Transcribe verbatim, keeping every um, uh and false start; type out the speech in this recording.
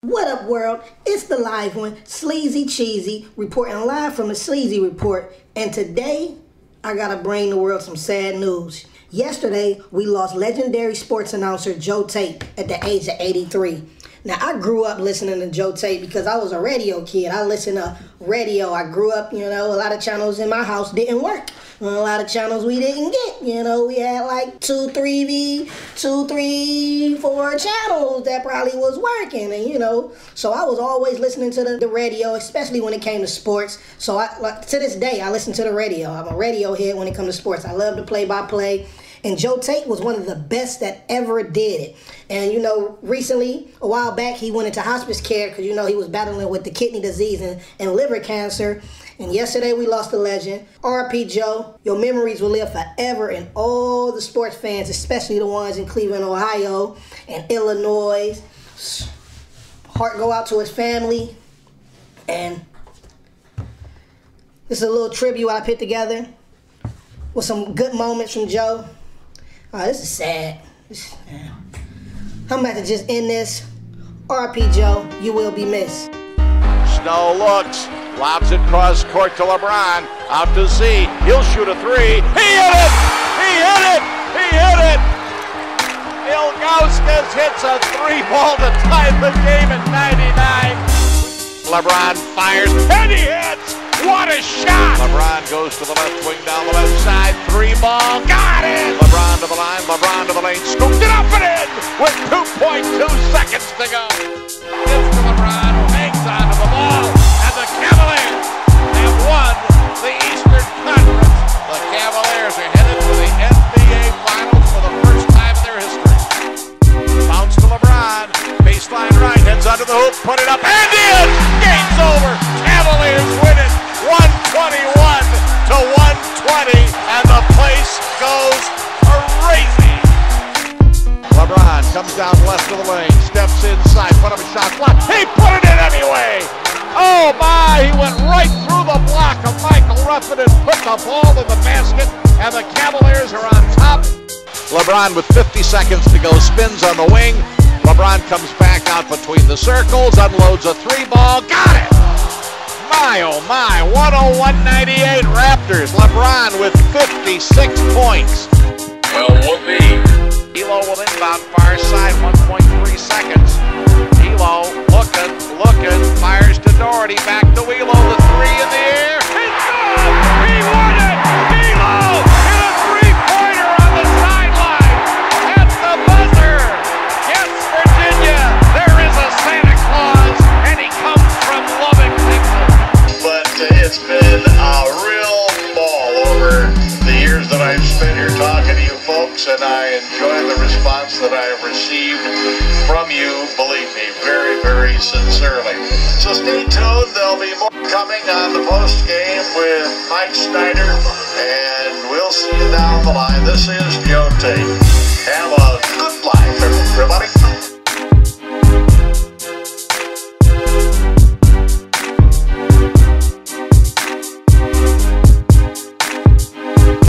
What up, world? It's the live one, Sleazy Cheesy, reporting live from the Sleazy Report. And today, I gotta bring the world some sad news. Yesterday, we lost legendary sports announcer Joe Tait at the age of eighty-three. Now, I grew up listening to Joe Tait because I was a radio kid. I listened to radio. I grew up, you know, a lot of channels in my house didn't work. A lot of channels we didn't get. You know, we had like two, three, V, two, three, four channels that probably was working. And, you know, so I was always listening to the, the radio, especially when it came to sports. So I, like, to this day, I listen to the radio. I'm a radio head when it comes to sports. I love the play-by-play. And Joe Tait was one of the best that ever did it. And, you know, recently, a while back, he went into hospice care because, you know, he was battling with the kidney disease and, and liver cancer. And yesterday, we lost a legend. R I P Joe, your memories will live forever in all the sports fans, especially the ones in Cleveland, Ohio, and Illinois. Heart go out to his family. And this is a little tribute I put together with some good moments from Joe. Oh, this is sad. This, yeah. I'm about to just end this. R I P Joe, you will be missed. Snow looks, lobs it cross court to LeBron, out to Z, he'll shoot a three, he hit it! He hit it! He hit it! Ilgauskas hits a three ball to tie the game at ninety-nine. LeBron fires, and he hits! What a shot! LeBron goes to the left wing, down the left side, three ball, got it! LeBron to the line, LeBron to the lane, scooped it up and in with two point two seconds to go. Gives to LeBron, who hangs on to the ball, and the Cavaliers have won the Eastern Conference. The Cavaliers are headed to the N B A Finals for the first time in their history. Bounce to LeBron, baseline right, heads under the hoop, put it up, and in! Game's over! Cavaliers win it! one twenty-one to one twenty, and the place goes crazy. LeBron comes down left of the lane, steps inside, put up a shot block. He put it in anyway. Oh my, he went right through the block of Michael Ruffin and put the ball in the basket, and the Cavaliers are on top. LeBron with fifty seconds to go spins on the wing. LeBron comes back out between the circles, unloads a three ball, got it. My, oh my, one oh one ninety-eight Raptors. LeBron with fifty-six points. Well, whoopee. Elo will inbound far side, one point three seconds. Elo looking, looking, fires to Doherty, back to Elo, the three in the air. It's good! He won it! Elo hit a three-pointer on the sideline. At the buzzer. Yes, Virginia, there is a Santa Claus, and he comes from Lubbock, Texas. But uh, it's been a real ball over the years that I've spent here talking to you folks, and I enjoy the response that I have received from you, believe me, very, very sincerely. So stay tuned. There'll be more coming on the post game with Mike Snyder, and we'll see you down the line. This is Joe Tait. Have a good life, everybody.